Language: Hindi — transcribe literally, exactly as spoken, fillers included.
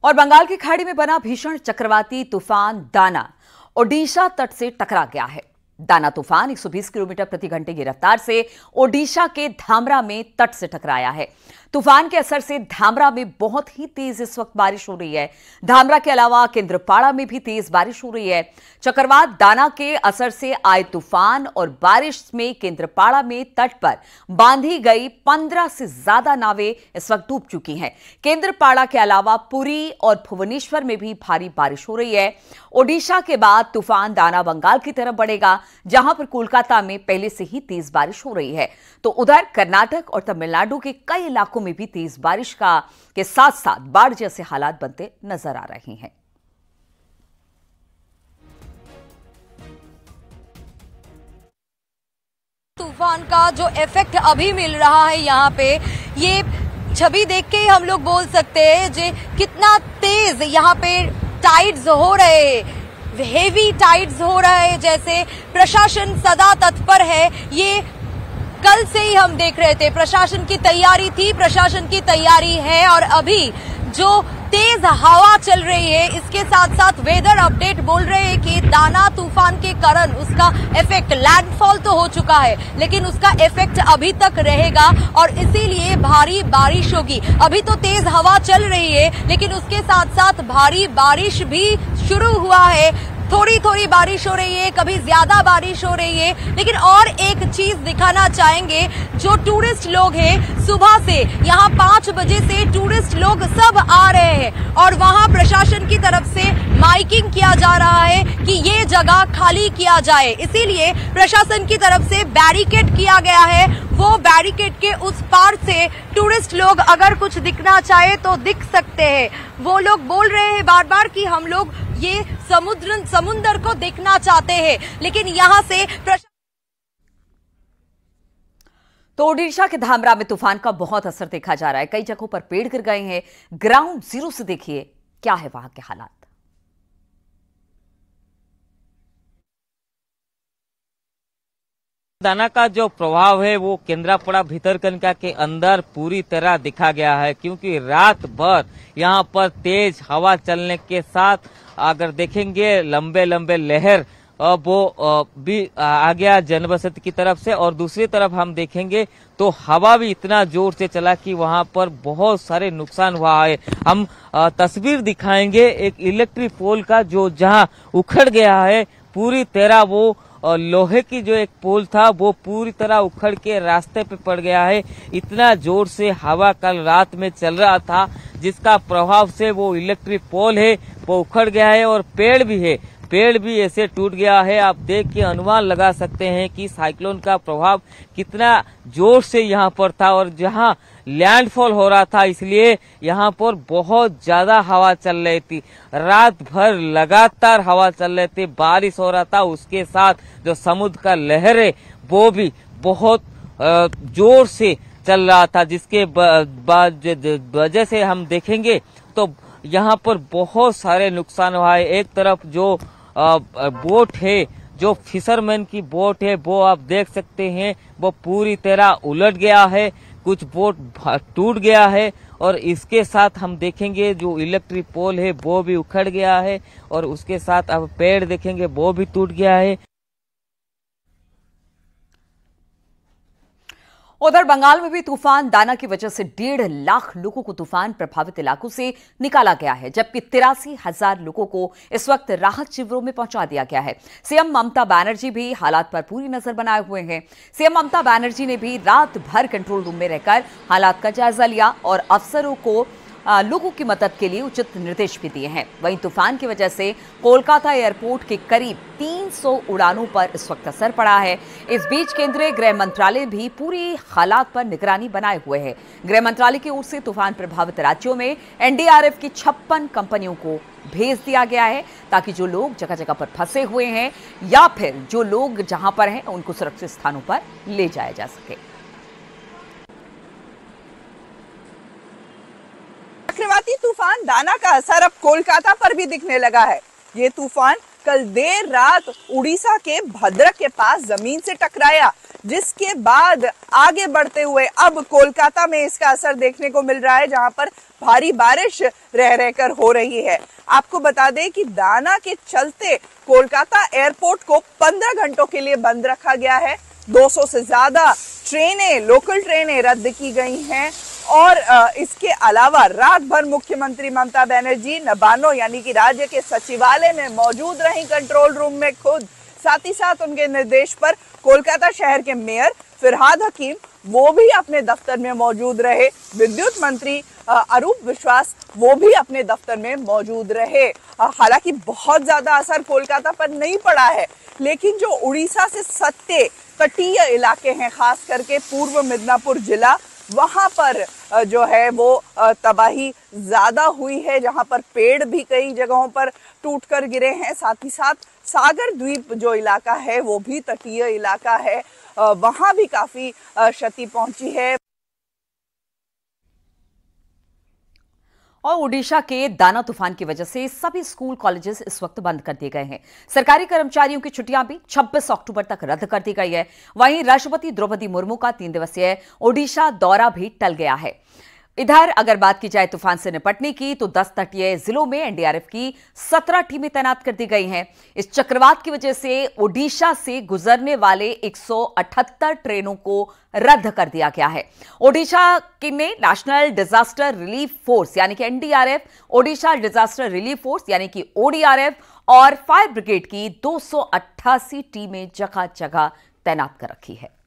और बंगाल की खाड़ी में बना भीषण चक्रवाती तूफान दाना ओडिशा तट से टकरा गया है। दाना तूफान एक सौ बीस किलोमीटर प्रति घंटे की रफ्तार से ओडिशा के धामरा में तट से टकराया है। तूफान के असर से धामरा में बहुत ही तेज इस वक्त बारिश हो रही है। धामरा के अलावा केंद्रपाड़ा में भी तेज बारिश हो रही है। चक्रवात दाना के असर से आए तूफान और बारिश में केंद्रपाड़ा में तट पर बांधी गई पंद्रह से ज्यादा नावें इस वक्त डूब चुकी हैं। केंद्रपाड़ा के अलावा पुरी और भुवनेश्वर में भी भारी बारिश हो रही है। ओडिशा के बाद तूफान दाना बंगाल की तरफ बढ़ेगा, जहां पर कोलकाता में पहले से ही तेज बारिश हो रही है। तो उधर कर्नाटक और तमिलनाडु के कई इलाकों में भी तेज बारिश का के साथ साथ बाढ़ जैसे हालात बनते नजर आ रहे हैं। तूफान का जो इफेक्ट अभी मिल रहा है यहाँ पे, ये छवि देख के ही हम लोग बोल सकते हैं जे कितना तेज यहाँ पे टाइड्स हो रहे हैं, हेवी टाइड्स हो रहा है। जैसे प्रशासन सदा तत्पर है, ये कल से ही हम देख रहे थे। प्रशासन की तैयारी थी, प्रशासन की तैयारी है और अभी जो तेज हवा चल रही है, इसके साथ साथ वेदर अपडेट बोल रहे हैं कि दाना तूफान के कारण उसका इफेक्ट, लैंडफॉल तो हो चुका है लेकिन उसका इफेक्ट अभी तक रहेगा और इसीलिए भारी बारिश होगी। अभी तो तेज हवा चल रही है लेकिन उसके साथ साथ भारी बारिश भी शुरू हुआ है। थोड़ी थोड़ी बारिश हो रही है, कभी ज्यादा बारिश हो रही है। लेकिन और एक चीज दिखाना चाहेंगे, जो टूरिस्ट लोग हैं सुबह से यहाँ पांच बजे से टूरिस्ट लोग सब आ रहे हैं और वहाँ प्रशासन की तरफ से माइकिंग किया जा रहा है कि ये जगह खाली किया जाए। इसीलिए प्रशासन की तरफ से बैरिकेड किया गया है। वो बैरिकेड के उस पार से टूरिस्ट लोग अगर कुछ दिखना चाहे तो दिख सकते हैं। वो लोग बोल रहे हैं बार बार कि हम लोग ये समुद्र समुद्र को देखना चाहते हैं, लेकिन यहाँ से तो ओडिशा के धामरा में तूफान का बहुत असर देखा जा रहा है। कई जगहों पर पेड़ गिर गए हैं। ग्राउंड जीरो से देखिए क्या है वहां के हालात। दाना का जो प्रभाव है वो केंद्रापड़ा भितरकनिका के अंदर पूरी तरह दिखा गया है, क्योंकि रात भर यहाँ पर तेज हवा चलने के साथ अगर देखेंगे लंबे लंबे लहर वो भी आ गया जनबसती की तरफ से, और दूसरी तरफ हम देखेंगे तो हवा भी इतना जोर से चला कि वहां पर बहुत सारे नुकसान हुआ है। हम तस्वीर दिखाएंगे एक इलेक्ट्रिक पोल का, जो जहां उखड़ गया है पूरी तरह। वो और लोहे की जो एक पोल था वो पूरी तरह उखड़ के रास्ते पे पड़ गया है। इतना जोर से हवा कल रात में चल रहा था, जिसका प्रभाव से वो इलेक्ट्रिक पोल है वो उखड़ गया है और पेड़ भी है, पेड़ भी ऐसे टूट गया है। आप देख के अनुमान लगा सकते हैं कि साइक्लोन का प्रभाव कितना जोर से यहाँ पर था और जहाँ लैंडफॉल हो रहा था, इसलिए यहाँ पर बहुत ज्यादा हवा चल रही थी। रात भर लगातार हवा चल रही थी, बारिश हो रहा था, उसके साथ जो समुद्र का लहर है वो भी बहुत जोर से चल रहा था, जिसके वजह से हम देखेंगे तो यहाँ पर बहुत सारे नुकसान हुआ है। एक तरफ जो बोट है, जो फिशरमैन की बोट है, वो आप देख सकते हैं वो पूरी तरह उलट गया है, कुछ बोट टूट गया है और इसके साथ हम देखेंगे जो इलेक्ट्रिक पोल है वो भी उखड़ गया है और उसके साथ अब पेड़ देखेंगे वो भी टूट गया है। उधर बंगाल में भी तूफान दाना की वजह से डेढ़ लाख लोगों को तूफान प्रभावित इलाकों से निकाला गया है, जबकि तिरासी हजार लोगों को इस वक्त राहत शिविरों में पहुंचा दिया गया है। सीएम ममता बनर्जी भी हालात पर पूरी नजर बनाए हुए हैं। सीएम ममता बनर्जी ने भी रात भर कंट्रोल रूम में रहकर हालात का जायजा लिया और अफसरों को लोगों की मदद के लिए उचित निर्देश भी दिए हैं। वहीं तूफान की वजह से कोलकाता एयरपोर्ट के करीब तीन सौ उड़ानों पर इस वक्त असर पड़ा है। इस बीच केंद्रीय गृह मंत्रालय भी पूरी हालात पर निगरानी बनाए हुए है। गृह मंत्रालय की ओर से तूफान प्रभावित राज्यों में एनडीआरएफ की छप्पन कंपनियों को भेज दिया गया है, ताकि जो लोग जगह जगह पर फंसे हुए हैं या फिर जो लोग जहां पर हैं उनको सुरक्षित स्थानों पर ले जाया जा सके। चक्रवाती तूफान दाना का असर अब कोलकाता पर भी दिखने लगा है। ये तूफान कल देर रात उड़ीसा के भद्रक के पास जमीन से टकराया, जिसके बाद आगे बढ़ते हुए अब कोलकाता में इसका असर देखने को मिल रहा है, जहां पर भारी बारिश रह रहकर हो रही है। आपको बता दें कि दाना के चलते कोलकाता एयरपोर्ट को पंद्रह घंटों के लिए बंद रखा गया है। दो सौ से ज्यादा ट्रेनें, लोकल ट्रेनें रद्द की गई हैं और इसके अलावा रात भर मुख्यमंत्री ममता बनर्जी नबानो यानी कि राज्य के सचिवालय में मौजूद रही, कंट्रोल रूम में खुद। साथ ही साथ उनके निर्देश पर कोलकाता शहर के मेयर फिरहाद हकीम वो भी अपने दफ्तर में मौजूद रहे। विद्युत मंत्री अरूप विश्वास वो भी अपने दफ्तर में मौजूद रहे। हालांकि बहुत ज्यादा असर कोलकाता पर नहीं पड़ा है, लेकिन जो उड़ीसा से सटे तटीय इलाके हैं, खास करके पूर्व मिदनापुर जिला, वहां पर जो है वो तबाही ज्यादा हुई है, जहां पर पेड़ भी कई जगहों पर टूटकर गिरे हैं। साथ ही साथ सागर द्वीप जो इलाका है वो भी तटीय इलाका है, वहां भी काफी क्षति पहुंची है। और ओडिशा के दाना तूफान की वजह से सभी स्कूल कॉलेजेस इस वक्त बंद कर दिए गए हैं। सरकारी कर्मचारियों की छुट्टियां भी छब्बीस अक्टूबर तक रद्द कर दी गई है। वहीं राष्ट्रपति द्रौपदी मुर्मू का तीन दिवसीय ओडिशा दौरा भी टल गया है। इधर अगर बात की जाए तूफान से निपटने की, तो दस तटीय जिलों में एनडीआरएफ की सत्रह टीमें तैनात कर दी गई हैं। इस चक्रवात की वजह से ओडिशा से गुजरने वाले एक सौ अठहत्तर ट्रेनों को रद्द कर दिया गया है। ओडिशा के ने नेशनल डिजास्टर रिलीफ फोर्स यानी कि NDRF, Odisha disaster relief force यानी कि ओडीआरएफ और फायर ब्रिगेड की दो सौ अट्ठासी टीमें जगह जगह तैनात कर रखी है।